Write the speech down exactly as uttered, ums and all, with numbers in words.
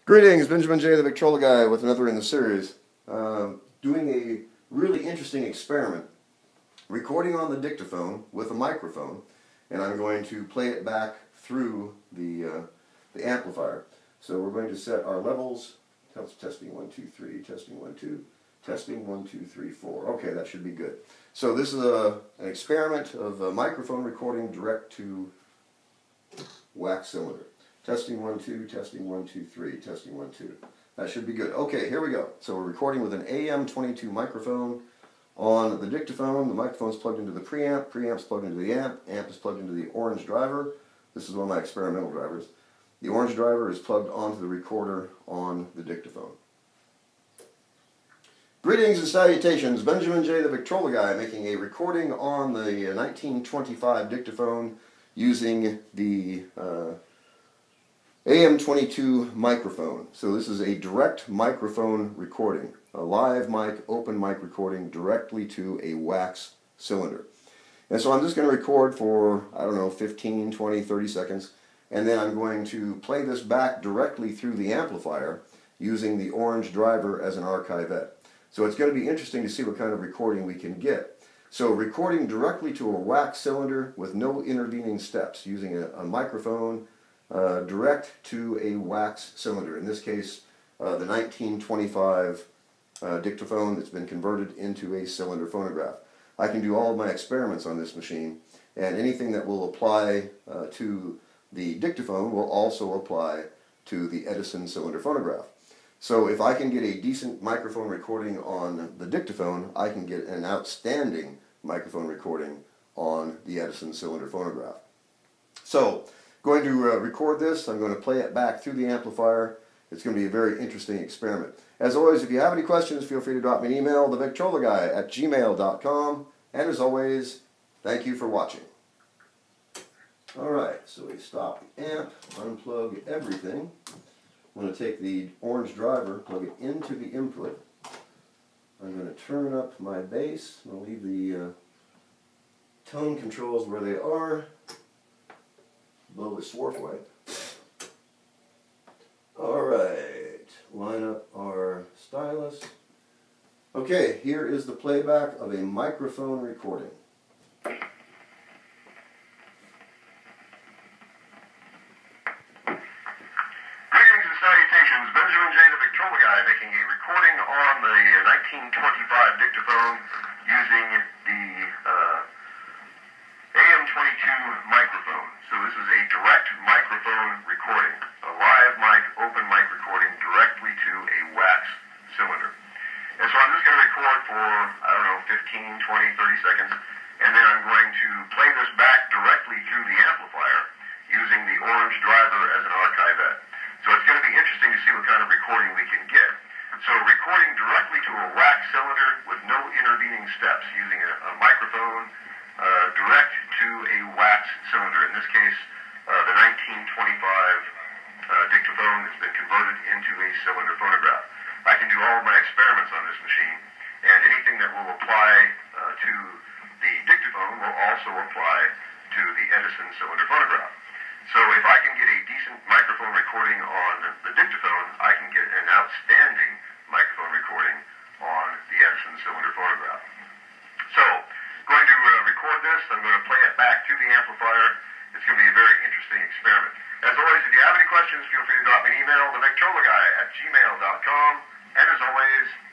Greetings, Benjamin J, the Victrola Guy, with another in the series. Uh, doing a really interesting experiment. Recording on the dictaphone with a microphone, and I'm going to play it back through the, uh, the amplifier. So we're going to set our levels. Testing one, two, three, testing one, two, testing one, two, three, four. Okay, that should be good. So this is a, an experiment of a microphone recording direct to wax cylinder. Testing one, two, testing one, two, three, testing one, two. That should be good. Okay, here we go. So we're recording with an A M twenty-two microphone on the dictaphone. The microphone's plugged into the preamp, preamp's plugged into the amp, amp is plugged into the orange driver. This is one of my experimental drivers. The orange driver is plugged onto the recorder on the dictaphone. Greetings and salutations. Benjamin J, the Victrola Guy, making a recording on the nineteen twenty-five dictaphone using the uh, A M twenty-two microphone. So this is a direct microphone recording, a live mic, open mic recording directly to a wax cylinder. And so I'm just going to record for, I don't know, fifteen, twenty, thirty seconds, and then I'm going to play this back directly through the amplifier using the orange driver as an archivette. So it's going to be interesting to see what kind of recording we can get. So recording directly to a wax cylinder with no intervening steps, using a, a microphone uh, direct to a wax cylinder. In this case, uh, the nineteen twenty-five uh, dictaphone that's been converted into a cylinder phonograph. I can do all of my experiments on this machine, and anything that will apply uh, to the dictaphone will also apply to the Edison cylinder phonograph. So if I can get a decent microphone recording on the dictaphone, I can get an outstanding microphone recording on the Edison cylinder phonograph. So, going to uh, record this. I'm going to play it back through the amplifier. It's going to be a very interesting experiment. As always, if you have any questions, feel free to drop me an email, the victrola guy at gmail dot com. And as always, thank you for watching. Alright, so we stop the amp, unplug everything. I'm going to take the orange driver, plug it into the input. I'm going to turn up my bass. I'm going to leave the uh, tone controls where they are. Blow the swarf away. Alright, line up our stylus. Okay, here is the playback of a microphone recording. Salutations, Benjamin J, the Victrola Guy, making a recording on the nineteen twenty-five dictaphone using the uh, A M twenty-two microphone. So this is a direct microphone recording, a live mic, open mic recording directly to a wax cylinder. And so I'm just going to record for, I don't know, fifteen, twenty, thirty seconds, and then I'm going to play this back directly through the amplifier using the orange driver as an archivette. So it's going to be interesting to see what kind of recording we can get. So recording directly to a wax cylinder with no intervening steps, using a, a microphone uh, direct to a wax cylinder. In this case, uh, the nineteen twenty-five uh, dictaphone that's been converted into a cylinder phonograph. I can do all of my experiments on this machine, and anything that will apply uh, to the dictaphone will also apply to the Edison cylinder phonograph. So if I can get a decent microphone recording on the dictaphone, I can get an outstanding microphone recording on the Edison cylinder phonograph. So, going to uh, record this, I'm going to play it back through the amplifier. It's going to be a very interesting experiment. As always, if you have any questions, feel free to drop me an email, the victrola guy at gmail dot com. And as always,